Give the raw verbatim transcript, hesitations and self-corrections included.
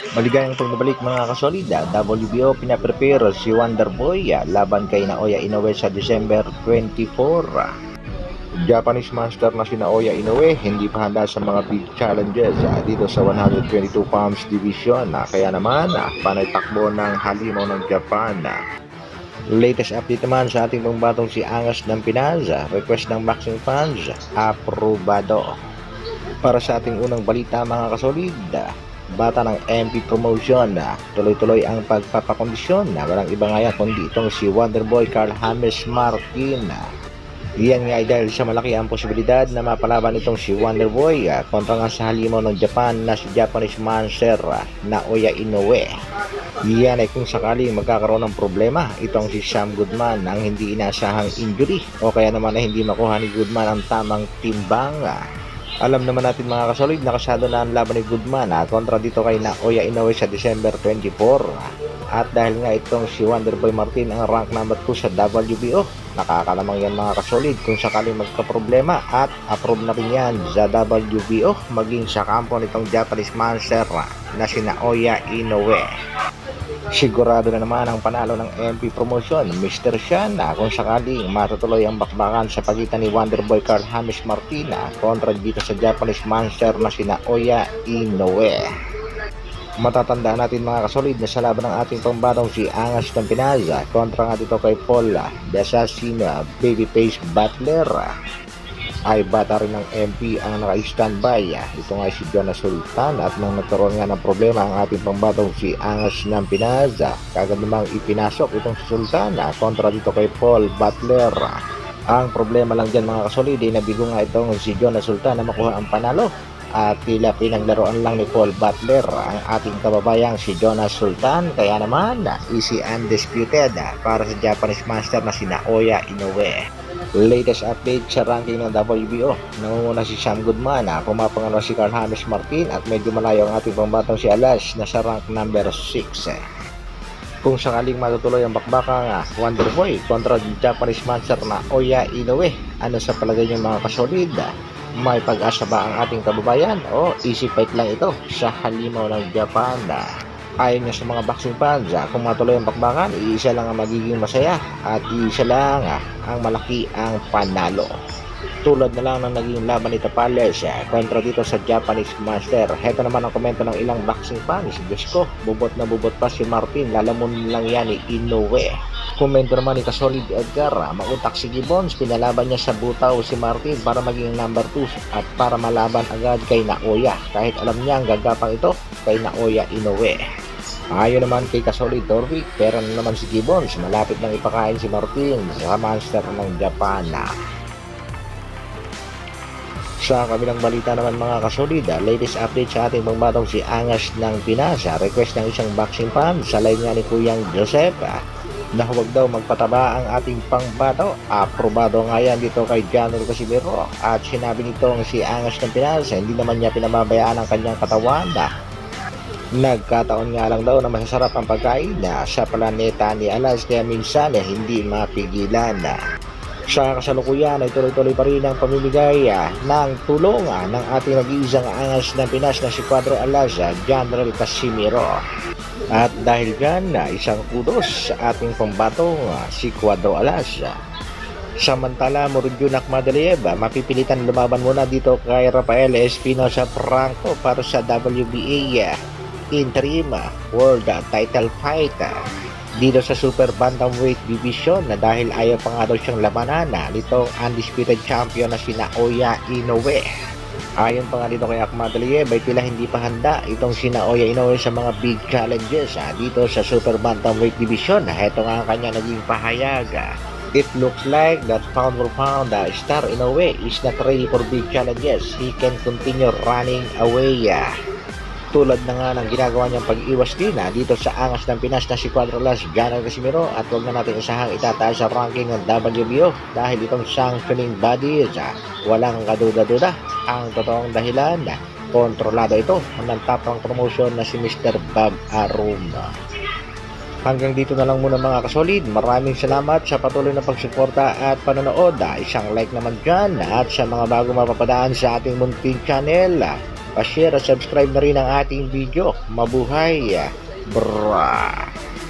Maligayang pagbabalik mga kasolida, W B O pinaprepare si Wonderboy ah, laban kay Naoya Inoue sa December twenty-four. Japanese master na si Naoya Inoue hindi pa handa sa mga big challenges ah, dito sa one twenty-two pounds division, ah, kaya naman ah, panay takbo ng halimaw ng Japan. ah. Latest update naman sa ating pangbatong si Angas ng Pinas, ah, request ng boxing fans, aprobado. Para sa ating unang balita mga kasolid, ah, bata ng M P Promotion na tuloy-tuloy ang pagpapakondisyon na walang iba nga yan kundi itong si Wonderboy Carl James Martin. Iyan nga ay dahil sa malaki ang posibilidad na mapalaban itong si Wonderboy ah, kontra nga sa halimaw ng Japan na si Japanese Mancer ah, Naoya Inoue. Iyan ay kung sakaling magkakaroon ng problema itong si Sam Goodman ang hindi inaasahang injury o kaya naman ay hindi makuha ni Goodman ang tamang timbang. ah. Alam naman natin mga kasolid, nakasado na ang laban ni Goodman ah, kontra dito kay Naoya Inoue sa December twenty-four. At dahil nga itong si Wonderboy Martin ang rank number two sa W B O, nakakalamang yan mga kasolid kung sakaling magka-problema at approve na rin yan sa W B O maging sa kampo nitong Japanese Mancer na si Naoya Inoue. Sigurado na naman ang panalo ng M P Promotion, Mister Shan, na kung sakaling matutuloy ang bakbakan sa pagitan ni Wonderboy Carl James Martina kontra dito sa Japanese Mancer na si Naoya Inoue. Matatandaan natin mga kasolid na sa laban ng ating pambatong si Angas ng Pinas kontra nga dito kay Paul the Assassin Babyface Butler ay bata rin ng M P ang naka-standby. Ito nga si Jonas Sultan at nang nagkaroon nga ng problema ang ating pambatong si Angas ng Pinas, kagad namang ipinasok itong si Sultan kontra dito kay Paul Butler. Ang problema lang dyan mga kasolid ay nabigo nga itong si Jonas Sultan na makuha ang panalo at tila pinaglaruan lang ni Paul Butler ang ating kababayang si Jonas Sultan, kaya naman easy undisputed para sa Japanese master na si Naoya Inoue. Latest update sa ranking ng W B O, nangunguna si Sam Goodman, pumapangalawa si Carl James Martin at medyo malayo ang ating pambatang si Alas na sa rank number six. Kung sakaling matutuloy ang bakbaka Wonderboy kontra Japanese master na Naoya Inoue, ano sa palagay niyo mga kasolid? May pag-asa ba ang ating kababayan o easy fight lang ito sa halimaw ng Japan? Ayon niya sa mga boxing fans, kung matuloy ang bakbakan, iisa lang ang magiging masaya at iisa lang ang malaki ang panalo. Tulad na lang ng naging laban ni Tapales kontra dito sa Japanese Master. Heto naman ang komento ng ilang boxing fans. Diyos ko, bubot na bubot pa si Martin, lalamunin lang yan ni Inoue. Komento naman ni Kasolid Edgar, mautak si Gibbons, pinalaban niya sa butaw si Martin para maging number two at para malaban agad kay Naoya kahit alam niya ang gagapang ito kay Naoya Inoue. Ayon naman kay Kasolid Torvik, pera na naman si Gibbons, malapit nang ipakain si Martin sa Master ng Japan. Sa kabilang balita naman mga kasolid, latest update sa ating pangbatong si Angas ng Pinas, request ng isang boxing fan sa live nga ni Kuyang Joseph na huwag daw magpataba ang ating pangbato. Aprobado nga yan dito kay Janel Casimiro at sinabi nitong si Angas ng Pinas hindi naman niya pinababayaan ang kanyang katawan. Nagkataon nga lang daw na masasarap ang pagkain na sa planeta ni Alas kaya minsan eh, hindi mapigilan. Sa kasalukuyan ay tuloy-tuloy pa rin ang pamimigay ah, ng tulong ah, ng ating nag-iisang Angas ng Pinas na si Cuadro Alas, General Casimiro. At dahil dyan, ah, isang kudos sa ating pambatong ah, si Cuadro Alas. Samantala, Muridun Akhmadaliev mapipilitan lumaban muna dito kay Rafael Espinosa Franco para sa W B A ah, Interim World Title Fight dito sa Super Bantamweight Division na dahil ayaw pa nga daw siyang labanan na nitong undisputed champion na si Naoya Inoue. Ayon pa nga dito kay Akhmadaliev ay tila hindi pa handa itong si Naoya Inoue sa mga big challenges ha, dito sa Super Bantamweight Division. Ito nga ang kanya naging pahayag. It looks like that pound for pound uh, star Inoue is not ready for big challenges. He can continue running away. Uh. Tulad na nga ng ginagawa niyang pag-iwas din ha, dito sa Angas ng Pinas na si Cuadro Alas, Janel Casimiro, at huwag na natin isahang itataas sa ranking ng W B O dahil itong sanctioning bodies ha, walang kaduda-duda ang totoong dahilan. Kontrolado ito ng top rank promotion na si Mister Bob Arum. Hanggang dito na lang muna mga kasolid. Maraming salamat sa patuloy na pagsuporta at panonood. Isang like naman dyan at sa mga bago mapapadaan sa ating munting channel, pa-share at subscribe na rin ang ating video. Mabuhay, bra!